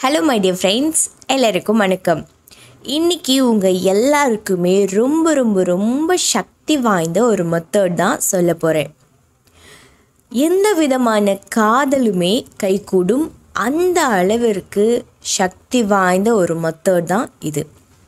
Hello my dear friends, எல்லாருக்கும் வணக்கம். இன்னைக்கு உங்க எல்லாருக்குமே ரொம்ப சக்தி வாய்ந்த ஒரு மெத்தட் தான் சொல்ல போறேன். எந்த விதமான காதலுமே கைகூடும் அந்த அளவிற்கு சக்தி வாய்ந்த ஒரு மெத்தட் தான் இது.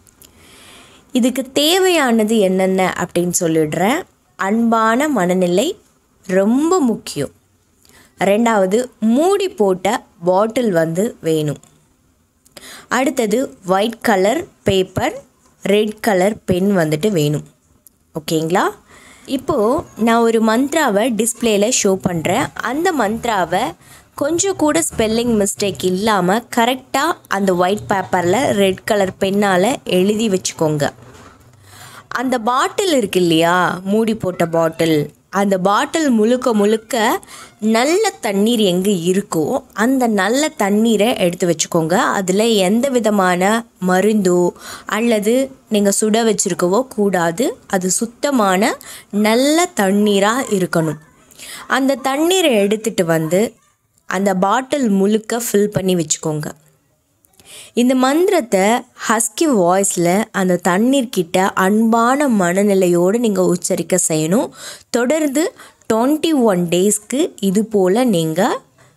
இதுக்கு தேவையானது என்னென்ன அப்படின்னு சொல்லிடுறேன். அன்பான மனநிலை ரொம்ப முக்கியம். ரெண்டாவது, மூடி போட்ட பாட்டில் வேணும். அடுத்தது white colour paper, red colour pen வேணும். ஓகேங்களா? இப்போது நான் ஒரு மந்த்ராவை டிஸ்பிளேயில் ஷோ பண்ணுறேன். அந்த மந்த்ராவை கொஞ்சம் கூட ஸ்பெல்லிங் மிஸ்டேக் இல்லாமல் கரெக்டாக அந்த ஒயிட் பேப்பரில் ரெட் கலர் பென்னால் எழுதி வச்சுக்கோங்க. அந்த பாட்டில் இருக்கு இல்லையா, மூடி போட்ட பாட்டில், அந்த பாட்டில் முழுக்க நல்ல தண்ணீர் எங்கே இருக்கோ அந்த நல்ல தண்ணீரை எடுத்து வச்சுக்கோங்க. அதில் எந்த விதமான மருந்தோ அல்லது நீங்கள் சுட வச்சுருக்கவோ கூடாது. அது சுத்தமான நல்ல தண்ணீராக இருக்கணும். அந்த தண்ணீரை எடுத்துகிட்டு அந்த பாட்டில் முழுக்க ஃபில் பண்ணி வச்சுக்கோங்க. இந்த மந்திரத்தை ஹஸ்கி வாய்ஸில் அந்த தண்ணீர்கிட்ட அன்பான மனநிலையோடு நீங்கள் உச்சரிக்க செய்யணும். தொடர்ந்து 21 டேஸ்க்கு இது போல் நீங்கள்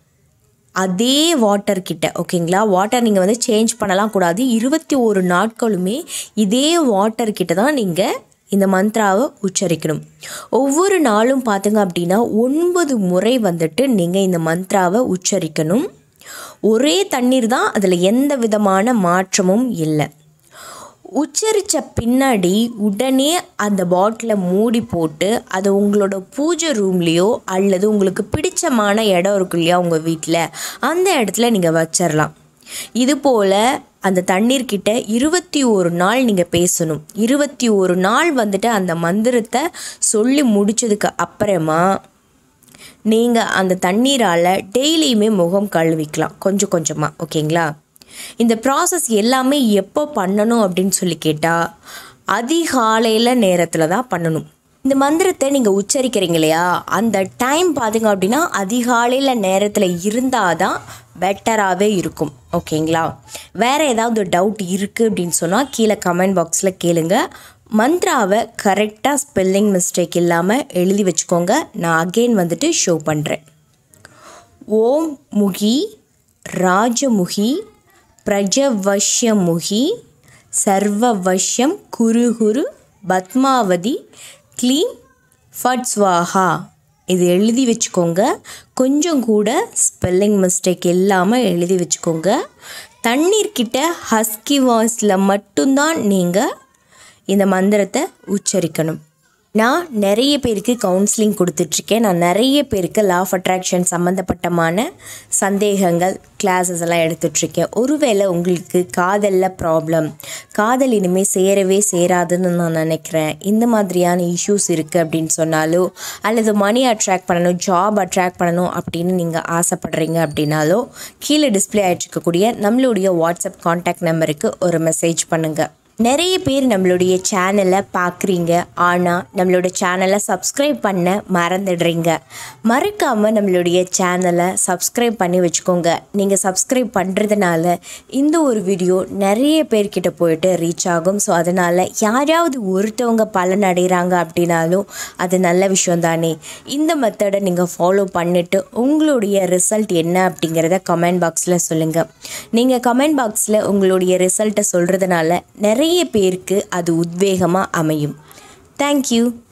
அதே வாட்டர்கிட்ட, ஓகேங்களா, வாட்டர் நீங்கள் சேஞ்ச் பண்ணலாம் கூடாது. 21 நாட்களுமே இதே வாட்டர்கிட்ட தான் நீங்கள் இந்த மந்த்ராவை உச்சரிக்கணும். ஒவ்வொரு நாளும் பார்த்திங்க அப்படின்னா 9 முறை நீங்கள் இந்த மந்த்ராவை உச்சரிக்கணும். ஒரே தண்ணீர் தான், அதில் எந்த விதமான மாற்றமும் இல்லை. உச்சரித்த பின்னாடி உடனே அந்த பாட்டிலை மூடி போட்டு அதை உங்களோட பூஜை ரூம்லேயோ அல்லது உங்களுக்கு பிடிச்சமான இடம் இருக்கு இல்லையா உங்கள் வீட்டில், அந்த இடத்துல நீங்கள் வச்சிடலாம். இது போல் அந்த தண்ணீர்கிட்ட 21 நாள் நீங்கள் பேசணும். 21 நாள் அந்த மந்திரத்தை சொல்லி முடித்ததுக்கு அப்புறமா நீங்கள் அந்த தண்ணீரால் டெய்லியுமே முகம் கழுவிக்கலாம் கொஞ்சமாக. ஓகேங்களா? இந்த ப்ராசஸ் எல்லாமே எப்போ பண்ணணும் அப்படின்னு சொல்லி கேட்டால் அதிகாலையில் நேரத்தில் தான் பண்ணணும். இந்த மந்திரத்தை நீங்கள் உச்சரிக்கிறீங்க இல்லையா, அந்த டைம் பார்த்திங்க அப்படின்னா அதிகாலையில் நேரத்தில் இருந்தால் தான் பெட்டராகவே இருக்கும். ஓகேங்களா? வேறு ஏதாவது டவுட் இருக்குது அப்படின்னு சொன்னால் கீழே கமெண்ட் பாக்ஸில் கேளுங்க. மந்த்ராவை கரெக்டாக ஸ்பெல்லிங் மிஸ்டேக் இல்லாமல் எழுதி வச்சுக்கோங்க. நான் அகெயின் ஷோ பண்ணுறேன். ஓம் முகி ராஜமுகி பிரஜவஷ்யமுகி சர்வவஷ்யம் குரு பத்மாவதி க்ளீம் ஃபட்ஸ்வாஹா. இது எழுதி வச்சுக்கோங்க. கொஞ்சம் கூட ஸ்பெல்லிங் மிஸ்டேக் இல்லாமல் எழுதி வச்சுக்கோங்க. தண்ணீர்கிட்ட ஹஸ்கி வாய்ஸில் மட்டும்தான் நீங்கள் இந்த மந்திரத்தை உச்சரிக்கணும். நான் நிறைய பேருக்கு கவுன்சிலிங் கொடுத்துட்ருக்கேன். நான் நிறைய பேருக்கு லா ஆஃப் அட்ராக்ஷன் சம்மந்தப்பட்டமான சந்தேகங்கள் கிளாஸஸ் எல்லாம் எடுத்துட்ருக்கேன். ஒருவேளை உங்களுக்கு காதலில் ப்ராப்ளம், காதல் இனிமேல் சேரவே சேராதுன்னு நான் நினைக்கிறேன், இந்த மாதிரியான இஷ்யூஸ் இருக்குது அப்படின்னு சொன்னாலோ, அல்லது மணி அட்ராக்ட் பண்ணணும், ஜாப் அட்ராக்ட் பண்ணணும் அப்படின்னு நீங்கள் ஆசைப்படுறீங்க அப்படின்னாலோ, கீழே டிஸ்பிளே ஆகிட்டுருக்கக்கூடிய நம்மளுடைய வாட்ஸ்அப் கான்டாக்ட் நம்பருக்கு ஒரு மெசேஜ் பண்ணுங்கள். நிறைய பேர் நம்மளுடைய சேனலை பார்க்குறீங்க, ஆனால் நம்மளோட சேனலை சப்ஸ்கிரைப் பண்ண மறந்துடுறீங்க. மறக்காமல் நம்மளுடைய சேனலை சப்ஸ்கிரைப் பண்ணி வச்சுக்கோங்க. நீங்கள் சப்ஸ்கிரைப் பண்ணுறதுனால இந்த ஒரு வீடியோ நிறைய பேர்கிட்ட போயிட்டு ரீச் ஆகும். ஸோ அதனால் யாராவது ஒருத்தவங்க பலன் அடைகிறாங்க அப்படின்னாலும் அது நல்ல விஷயம் தானே. இந்த மெத்தடை நீங்கள் ஃபாலோ பண்ணிவிட்டு உங்களுடைய ரிசல்ட் என்ன அப்படிங்கிறத கமெண்ட் பாக்ஸில் சொல்லுங்கள். நீங்கள் கமெண்ட் பாக்ஸில் உங்களுடைய ரிசல்ட்டை சொல்கிறதுனால நிறைய பேருக்கு அது உத்வேகமாக அமையும். தேங்க்யூ.